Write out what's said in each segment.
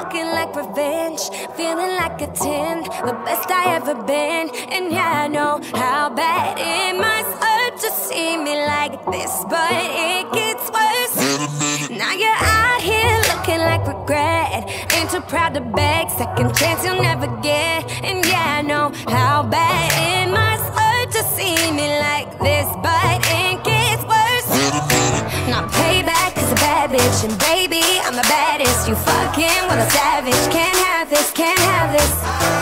looking like revenge, feeling like a 10, the best I ever been. And yeah, I know how bad it must hurt to see me like this, but it gets worse. Now you're out here looking like regret, ain't too proud to beg, second chance you'll never get. And yeah, I know how bad it must hurt to see me like this, but it gets worse. Now payback is a bad bitch, and baby, I'm the baddest. You fucking with a savage, can't have this, can't have this.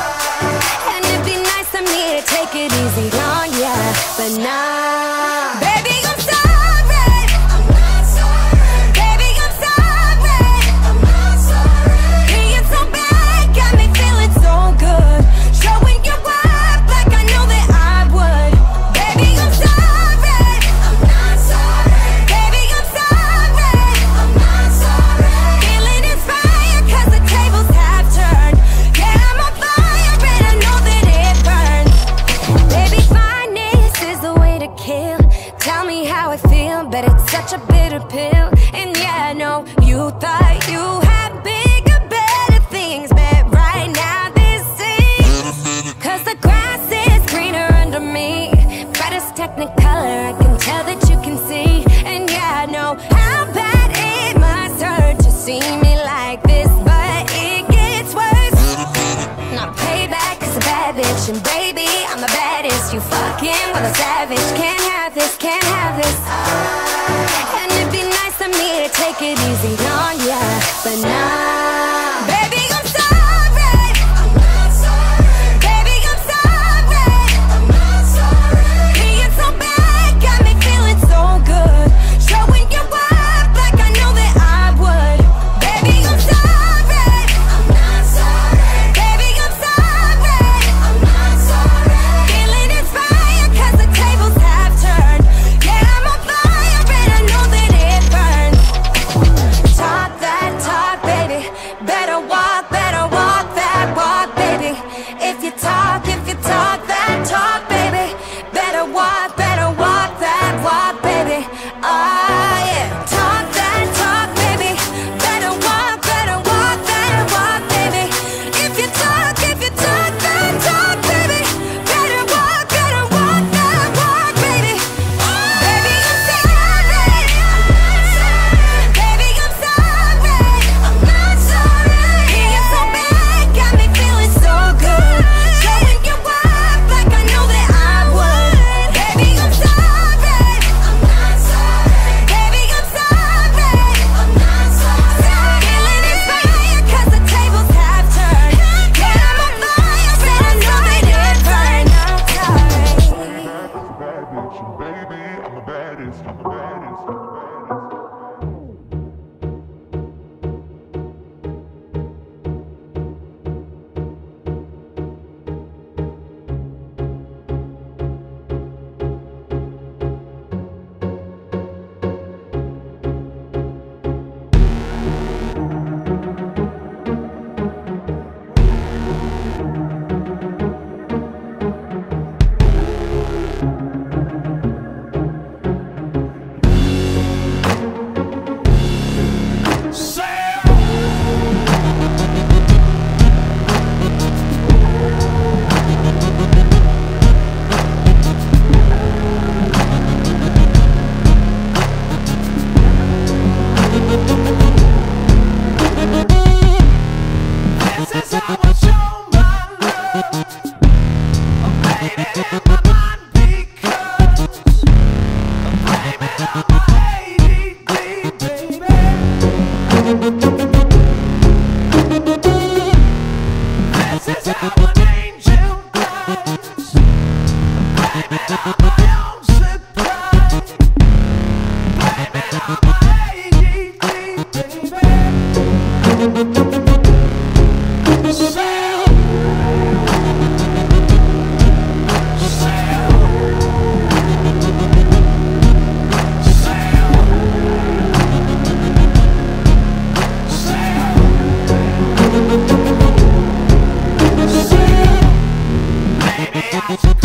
And it'd be nice of me to take it easy on ya, but nah. Baby, I'm sorry, I'm not sorry. Baby, I'm sorry, I'm not sorry. Being so bad got me feeling so good, showing you up like I know that I would. Baby, I'm sorry, I'm not sorry. Baby, I'm sorry, I'm not sorry. Feeling inspired 'cause the tables have turned. Yeah, I'm on fire and I know that it burns. Baby, fineness is the way to kill. Tell me how I feel, but it's such a bitter pill. And yeah, I know you thought you had bigger, better things, but right now this is 'cause the grass is greener under me. Brightest technicolor, I can tell that you can see. And yeah, I know how bad it must hurt to see me like this, but it gets worse. Not payback is a bad bitch, and baby, I'm the baddest. You fucking with a savage, can't have this, can't have this. And it'd be nice of me to take it easy on ya, but nah. Baby, I'm sorry, I'm not sorry. Baby, I'm sorry, I'm not sorry. Being so bad got me feeling so good, showing you up like I know that I would. Baby, I'm sorry, I'm not sorry. Baby, I'm sorry, I'm not sorry. Feeling inspired 'cause the tables have turned. Yeah, I'm on fire and I know that it burns. Talk that talk, baby. Better walk that walk, baby. If you talk that talk, baby. Better walk that walk, baby. Oh yeah. Talk that talk, baby. Better walk that walk, baby. If you talk that talk, baby. Better walk that walk, baby. Baby, I'm sorry, baby, I'm sorry, I'm not sorry. Being so bad got me feeling so good, showing you up like I know that I would. Baby, I'm sorry, I'm not sorry. Baby, I'm sorry, I'm not sorry. Feeling inspired 'cause the tables have turned. Yeah, I'm on fire and I know that it burns. I'm sorry. Bad bitch, and baby, I'm the baddest, I'm the baddest, I'm the baddest. This is how I show my love. I'm playing it in my mind because I'm blaming it on my ADD, baby. This is how an angel does. I'm blaming it on my own surprise. Blame it on my ADD, baby. Baby,